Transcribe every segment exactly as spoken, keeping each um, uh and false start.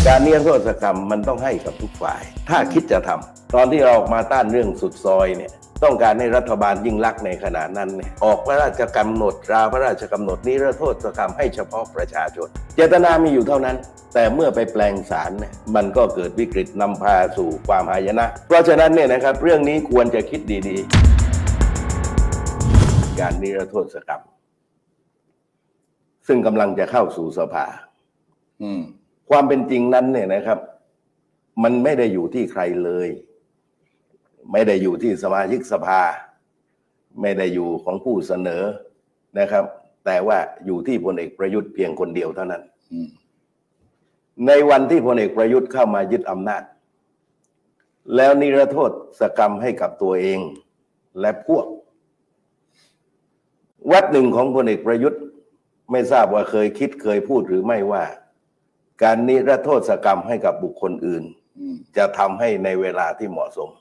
การนิรโทษกรรมมันต้องให้กับทุกฝ่ายถ้าคิดจะทำตอนที่เราออกมาต้านเรื่องสุดซอยเนี่ยต้องการให้รัฐบาลยิ่งลักษณ์ในขณะนั้นเนี่ยออกพระราชกำหนดราพระราชกำหนดนิรโทษกรรมให้เฉพาะประชาชนเจตนามีอยู่เท่านั้นแต่เมื่อไปแปลงสารเนี่ยมันก็เกิดวิกฤตนำพาสู่ความหายนะเพราะฉะนั้นเนี่ยนะครับเรื่องนี้ควรจะคิดดีๆการนิรโทษกรรมซึ่งกำลังจะเข้าสู่สภาอืมความเป็นจริงนั้นเนี่ยนะครับมันไม่ได้อยู่ที่ใครเลยไม่ได้อยู่ที่สมาชิกสภาไม่ได้อยู่ของผู้เสนอนะครับแต่ว่าอยู่ที่พลเอกประยุทธ์เพียงคนเดียวเท่านั้นในวันที่พลเอกประยุทธ์เข้ามายึดอำนาจแล้วนิรโทษกรรมให้กับตัวเองและพวกวัดหนึ่งของพลเอกประยุทธ์ไม่ทราบว่าเคยคิดเคยพูดหรือไม่ว่าการนิรโทษกรรมให้กับบุคคลอื่นจะทำให้ในเวลาที่เหมาะสม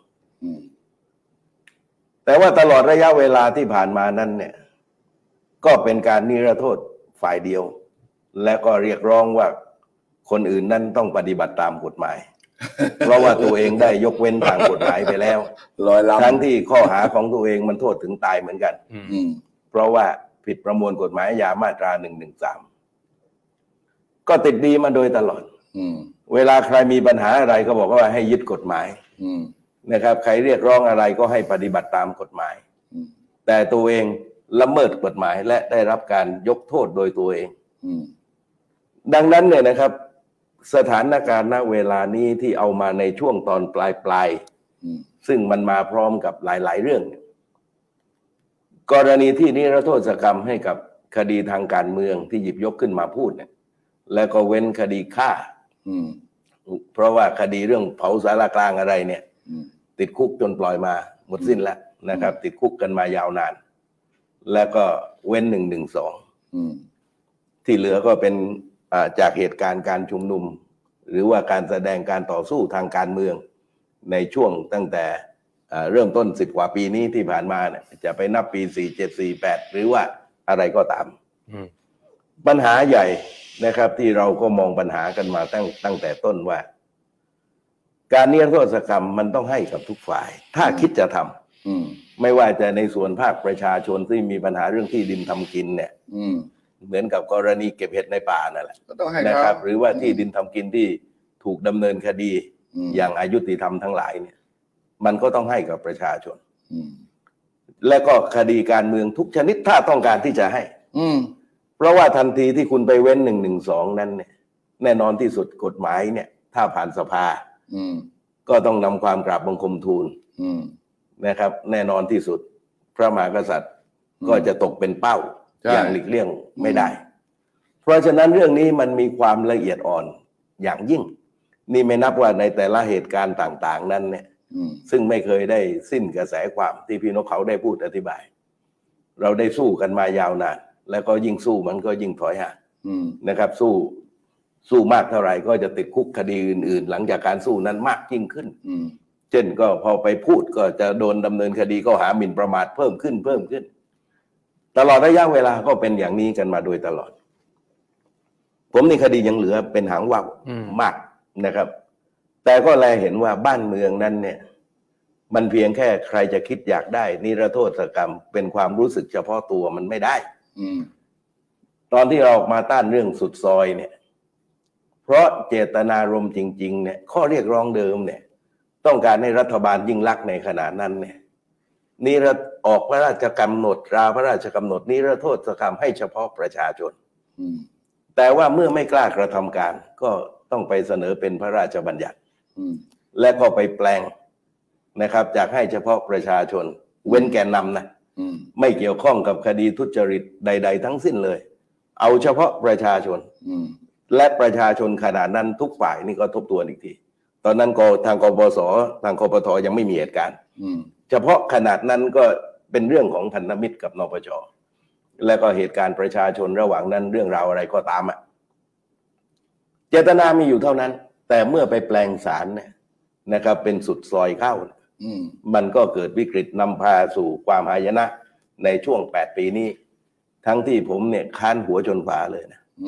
แต่ว่าตลอดระยะเวลาที่ผ่านมานั้นเนี่ยก็เป็นการนิรโทษฝ่ายเดียวและก็เรียกร้องว่าคนอื่นนั้นต้องปฏิบัติตามกฎหมายเพราะว่าตัวเองได้ยกเว้นทางกฎหมายไปแล้วทั้งที่ข้อหาของตัวเองมันโทษถึงตายเหมือนกันเพราะว่าผิดประมวลกฎหมายอาญามาตราหนึ่งหนึ่งสามก็ติดดีมาโดยตลอดเวลาใครมีปัญหาอะไรก็บอกว่าให้ยึดกฎหมายนะครับใครเรียกร้องอะไรก็ให้ปฏิบัติตามกฎหมายแต่ตัวเองละเมิดกฎหมายและได้รับการยกโทษโดยตัวเองดังนั้นเนี่ยนะครับสถานการณ์ณเวลานี้ที่เอามาในช่วงตอนปลายปลายซึ่งมันมาพร้อมกับหลายๆเรื่องกรณีที่นิรโทษกรรมให้กับคดีทางการเมืองที่หยิบยกขึ้นมาพูดเนี่ยแล้วก็เว้นคดีฆ่าเพราะว่าคดีเรื่องเผาสารกลางอะไรเนี่ยติดคุกจนปล่อยมาหมดสิ้นแล้วนะครับติดคุกกันมายาวนานแล้วก็เว้นหนึ่งหนึ่งสองที่เหลือก็เป็นจากเหตุการณ์การชุมนุมหรือว่าการแสดงการต่อสู้ทางการเมืองในช่วงตั้งแต่เริ่มต้นสิบกว่าปีนี้ที่ผ่านมาเนี่ยจะไปนับปีสี่เจ็ดสี่แปดหรือว่าอะไรก็ตามปัญหาใหญ่นะครับที่เราก็มองปัญหากันมาตั้งตั้งแต่ต้นว่าการนิรโทษกรรมมันต้องให้กับทุกฝ่ายถ้าคิดจะทำไม่ว่าจะในส่วนภาคประชาชนที่มีปัญหาเรื่องที่ดินทำกินเนี่ยเหมือนกับกรณีเก็บเห็ดในป่านั่นแหละนะครับหรือว่าที่ดินทำกินที่ถูกดำเนินคดีอย่างอยุติธรรมทั้งหลายเนี่ยมันก็ต้องให้กับประชาชนและก็คดีการเมืองทุกชนิดถ้าต้องการที่จะให้เพราะว่าทันทีที่คุณไปเว้นหนึ่งหนึ่งสองนั้นเนี่ยแน่นอนที่สุดกฎหมายเนี่ยถ้าผ่านสภาก็ต้องนำความกราบบังคมทูลนะครับแน่นอนที่สุดพระมหากษัตริย์ก็จะตกเป็นเป้าอย่างหลีกเลี่ยงไม่ได้เพราะฉะนั้นเรื่องนี้มันมีความละเอียดอ่อนอย่างยิ่งนี่ไม่นับว่าในแต่ละเหตุการณ์ต่างๆนั้นเนี่ยซึ่งไม่เคยได้สิ้นกระแสความที่พี่นกเขาได้พูดอธิบายเราได้สู้กันมายาวนานแล้วก็ยิ่งสู้มันก็ยิ่งถอยห่างนะครับสู้สู้มากเท่าไหร่ก็จะติดคุกคดีอื่นๆหลังจากการสู้นั้นมากยิ่งขึ้นเช่นก็พอไปพูดก็จะโดนดำเนินคดีข้อหาหมิ่นประมาทเพิ่มขึ้นเพิ่มขึ้นตลอดระยะเวลาก็เป็นอย่างนี้กันมาโดยตลอดผมในคดียังเหลือเป็นหางว่าวมากนะครับแต่ก็แลเห็นว่าบ้านเมืองนั้นเนี่ยมันเพียงแค่ใครจะคิดอยากได้นิรโทษกรรมเป็นความรู้สึกเฉพาะตัวมันไม่ได้ตอนที่เราออกมาต้านเรื่องสุดซอยเนี่ยเพราะเจตนารมณ์จริงๆเนี่ยข้อเรียกร้องเดิมเนี่ยต้องการให้รัฐบาลยิ่งลักษณ์ในขณะนั้นเนี่ยนิรออกพระราชกำหนดราพระราชกำหนดนิรโทษกรรมให้เฉพาะประชาชนแต่ว่าเมื่อไม่กล้ากระทำการก็ต้องไปเสนอเป็นพระราชบัญญัติและก็ไปแปลงนะครับจากให้เฉพาะประชาชนเว้นแกนนำนะไม่เกี่ยวข้องกับคดีทุจริตใดๆทั้งสิ้นเลยเอาเฉพาะประชาชนและประชาชนขณะนั้นทุกฝ่ายนี่ก็ทบทวนอีกทีตอนนั้นก็ทางกปสทางคปทยังไม่มีเหตุการณ์เฉพาะขนาดนั้นก็เป็นเรื่องของพันธมิตรกับนปช.และก็เหตุการณ์ประชาชนระหว่างนั้นเรื่องราวอะไรก็ตามอ่ะเจตนามีอยู่เท่านั้นแต่เมื่อไปแปลงสารเนี่ยนะครับเป็นสุดซอยเข้ามันก็เกิดวิกฤตนำพาสู่ความหายนะในช่วงแปดปีนี้ทั้งที่ผมเนี่ยค้านหัวจนฝาเลยนะ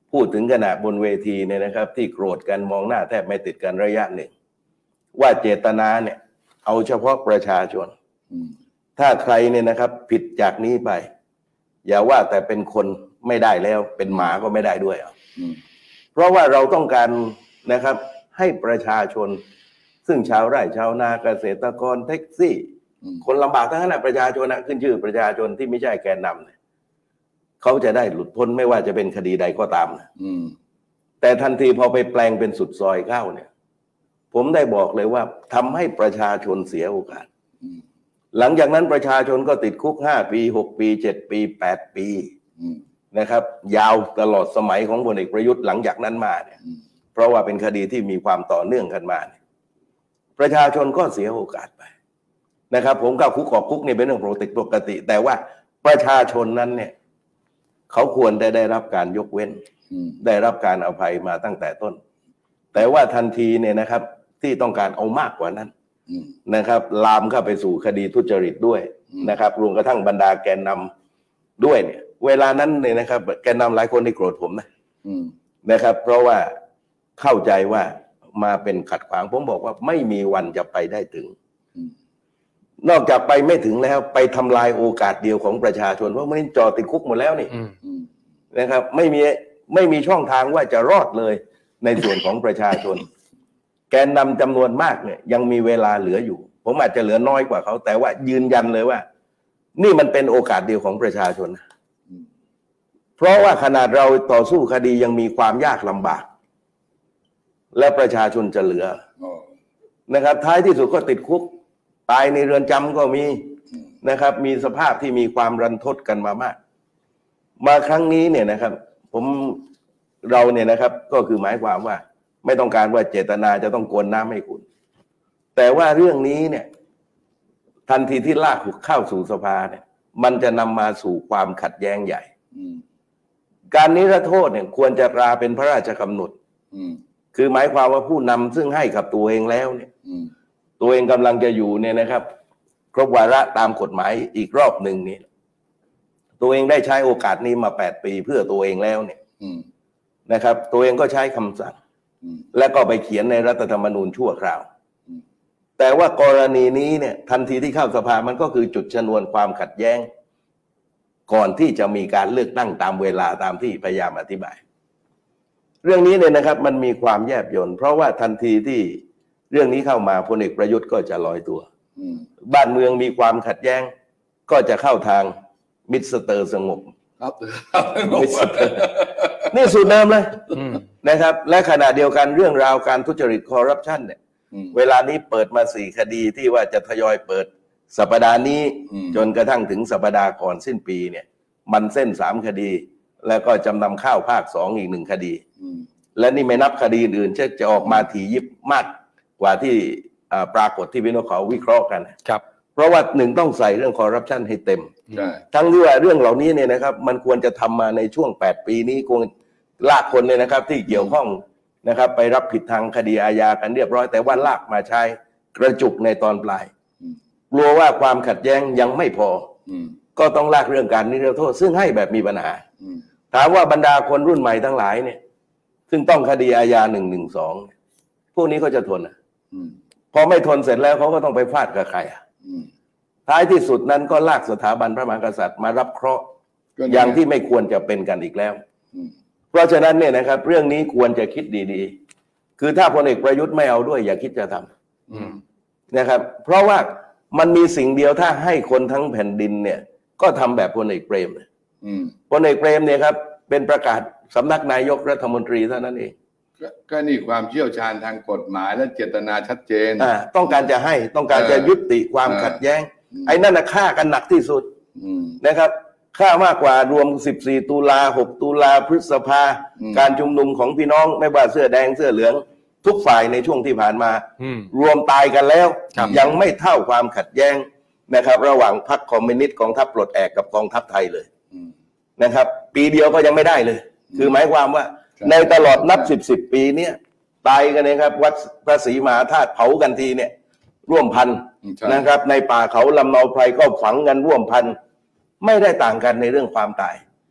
พูดถึงขณะบนเวทีเนี่ยนะครับที่โกรธกันมองหน้าแทบไม่ติดกันระยะหนึ่งว่าเจตนาเนี่ยเอาเฉพาะประชาชนถ้าใครเนี่ยนะครับผิดจากนี้ไปอย่าว่าแต่เป็นคนไม่ได้แล้วเป็นหมาก็ไม่ได้ด้วยอ่ะเพราะว่าเราต้องการนะครับให้ประชาชนซึ่งชาวไร่ชาวนาเกษตรกรแท็กซี่คนลำบากทั้งนั้นประชาชนนะขึ้นชื่อประชาชนที่ไม่ใช่แกนนำเนี่ยเขาจะได้หลุดพ้นไม่ว่าจะเป็นคดีใดก็ตามนะแต่ทันทีพอไปแปลงเป็นสุดซอยเข้าเนี่ยผมได้บอกเลยว่าทำให้ประชาชนเสียโอกาสหลังจากนั้นประชาชนก็ติดคุกห้าปีหกปีเจ็ดปีแปดปีนะครับยาวตลอดสมัยของพลเอกประยุทธ์หลังจากนั้นมาเนี่ยเพราะว่าเป็นคดีที่มีความต่อเนื่องกันมาเนี่ยประชาชนก็เสียโอกาสไปนะครับผมเข้าคุกออกคุกนี่เป็นเรื่องปกติแต่ว่าประชาชนนั้นเนี่ยเขาควรได้ได้รับการยกเว้นได้รับการอภัยมาตั้งแต่ต้นแต่ว่าทันทีเนี่ยนะครับที่ต้องการเอามากกว่านั้นนะครับลามเข้าไปสู่คดีทุจริตด้วยนะครับรวมกระทั่งบรรดาแกนนำด้วยเนี่ยเวลานั้นเนี่ยนะครับแกนนำหลายคนที่โกรธผมนะนะครับเพราะว่าเข้าใจว่ามาเป็นขัดขวางผมบอกว่าไม่มีวันจะไปได้ถึงนอกจากไปไม่ถึงแล้วไปทำลายโอกาสเดียวของประชาชนเพราะมันจ่อติดคุกหมดแล้วนี่นะครับไม่มีไม่มีช่องทางว่าจะรอดเลยในส่วนของประชาชนแกนนำจำนวนมากเนี่ยยังมีเวลาเหลืออยู่ผมอาจจะเหลือน้อยกว่าเขาแต่ว่ายืนยันเลยว่านี่มันเป็นโอกาสเดียวของประชาชนเพราะว่าขนาดเราต่อสู้คดียังมีความยากลำบากและประชาชนจะเหลือนะครับท้ายที่สุดก็ติดคุกตายในเรือนจำก็มีนะครับมีสภาพที่มีความรันทดกันมามากมาครั้งนี้เนี่ยนะครับผมเราเนี่ยนะครับก็คือหมายความว่าไม่ต้องการว่าเจตนาจะต้องกวนน้ำให้คุณแต่ว่าเรื่องนี้เนี่ยทันทีที่ลากเข้าสู่สภาเนี่ยมันจะนำมาสู่ความขัดแย้งใหญ่การนิรโทษเนี่ยควรจะตราเป็นพระราชกำหนดคือหมายความว่าผู้นำซึ่งให้กับตัวเองแล้วเนี่ยตัวเองกำลังจะอยู่เนี่ยนะครับครบวาระตามกฎหมายอีกรอบหนึ่งนี่ตัวเองได้ใช้โอกาสนี้มาแปดปีเพื่อตัวเองแล้วเนี่ยนะครับตัวเองก็ใช้คำสั่งและก็ไปเขียนในรัฐธรรมนูญชั่วคราวแต่ว่ากรณีนี้เนี่ยทันทีที่เข้าสภามันก็คือจุดชนวนความขัดแย้งก่อนที่จะมีการเลือกตั้งตามเวลาตามที่พยายามอธิบายเรื่องนี้เนี่ยนะครับมันมีความแยบยลเพราะว่าทันทีที่เรื่องนี้เข้ามาพลเอกประยุทธ์ก็จะลอยตัวบ้านเมืองมีความขัดแย้งก็จะเข้าทางมิสเตอร์สงบครับมิสเตอร์นี่สูตรเดิมเลยนะครับและขณะเดียวกันเรื่องราวการทุจริตคอร์รัปชันเนี่ยเวลานี้เปิดมาสี่คดีที่ว่าจะทยอยเปิดสัปดาห์นี้จนกระทั่งถึงสัปดาห์ก่อนสิ้นปีเนี่ยมันเส้นสามคดีแล้วก็จำนำข้าวภาคสองอีกหนึ่งคดีและนี่ไม่นับคดีอื่นๆจะออกมาถี่ยิบมากกว่าที่ปรากฏที่พี่น้องเขาวิเคราะห์กันครับเพราะว่าหนึ่งต้องใส่เรื่องคอร์รัปชันให้เต็มทั้งที่ว่าเรื่องเหล่านี้เนี่ยนะครับมันควรจะทำมาในช่วงแปดปีนี้ควรลากคนเลยนะครับที่เกี่ยวข้องนะครับไปรับผิดทางคดีอาญากันเรียบร้อยแต่ว่าลากมาใช้กระจุกในตอนปลายกลัวว่าความขัดแย้งยังไม่พอก็ต้องลากเรื่องการนิรโทษซึ่งให้แบบมีปัญหาถามว่าบรรดาคนรุ่นใหม่ทั้งหลายเนี่ยซึ่งต้องคดีอาญาหนึ่งหนึ่งสองพวกนี้ก็จะทนอ่ะพอไม่ทนเสร็จแล้วเขาก็ต้องไปฟาดกับใครอ่ะท้ายที่สุดนั้นก็ลากสถาบันพระมหากษัตริย์มารับเคราะห์อย่างที่ไม่ควรจะเป็นกันอีกแล้วเพราะฉะนั้นเนี่ยนะครับเรื่องนี้ควรจะคิดดีๆคือถ้าพลเอกประยุทธ์ไม่เอาด้วยอย่าคิดจะทำนะครับเพราะว่ามันมีสิ่งเดียวถ้าให้คนทั้งแผ่นดินเนี่ยก็ทำแบบพลเอกเปรมพลเอกเปรมเนี่ยครับเป็นประกาศสำนักนายกรัฐมนตรีเท่านั้นเองก็นี่ความเชี่ยวชาญทางกฎหมายและเจตนาชัดเจนต้องการจะให้ต้องการจะยุติความขัดแย้งไอ้นั่นน่ะฆ่ากันหนักที่สุดนะครับฆ่ามากกว่ารวมสิบสี่ตุลาหกตุลาพฤษภาการชุมนุมของพี่น้องไม่ว่าเสื้อแดงเสื้อเหลืองทุกฝ่ายในช่วงที่ผ่านมารวมตายกันแล้วยังไม่เท่าความขัดแย้งนะครับระหว่างพรรคคอมมิวนิสต์กองทัพปลดแอกกับกองทัพไทยเลยนะครับปีเดียวก็ยังไม่ได้เลยคือหมายความว่าในตลอดนับสิบสิบปีเนี่ยตายกันนะครับวัดพระศรีมหาธาตุเผากันทีเนี่ยร่วมพันนะครับในป่าเขาลำเนาไพรก็ฝังกันร่วมพันไม่ได้ต่างกันในเรื่องความตาย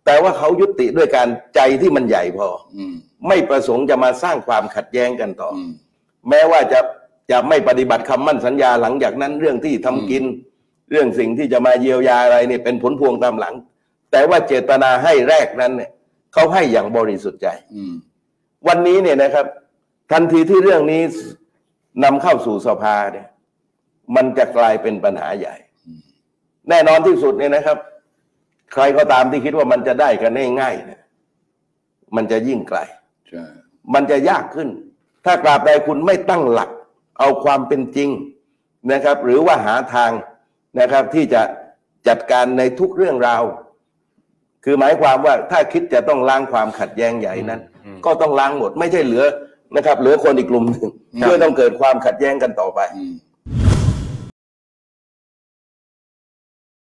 แต่ว่าเขายุติด้วยการใจที่มันใหญ่พออืมไม่ประสงค์จะมาสร้างความขัดแย้งกันต่ออมแม้ว่าจะจะไม่ปฏิบัติคำมั่นสัญญาหลังจากนั้นเรื่องที่ทำกิน เรื่องสิ่งที่จะมาเยียวยาอะไรเนี่ยเป็นผลพวงตามหลัง แต่ว่าเจตนาให้แรกนั้นเนี่ยเขาให้อย่างบริสุทธิ์ใจอืมวันนี้เนี่ยนะครับ ทันทีที่เรื่องนี้นำเข้าสู่สภาเนี่ยมันจะกลายเป็นปัญหาใหญ่ แน่นอนที่สุดเนี่ยนะครับ ใครก็ตามที่คิดว่ามันจะได้กันง่ายๆเนี่ยมันจะยิ่งไกลใช่มันจะยากขึ้น ถ้ากราบใดคุณไม่ตั้งหลัก เอาความเป็นจริงนะครับ หรือว่าหาทางนะครับ ที่จะจัดการในทุกเรื่องราว คือหมายความว่าถ้าคิดจะต้องล้างความขัดแย้งใหญ่นั้น ก็ต้องล้างหมด ไม่ใช่เหลือนะครับ เหลือคนอีกกลุ่มหนึ่งเพื่อต้องเกิดความขัดแย้งกันต่อไปอืม